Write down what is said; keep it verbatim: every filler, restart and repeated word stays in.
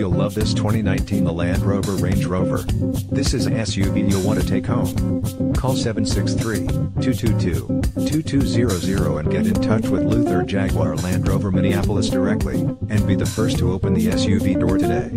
you'll love this twenty nineteen Land Rover Range Rover. This is an S U V you'll want to take home. Call seven six three, two two two, two two zero zero and get in touch with Luther Jaguar Land Rover Minneapolis directly, and be the first to open the S U V door today.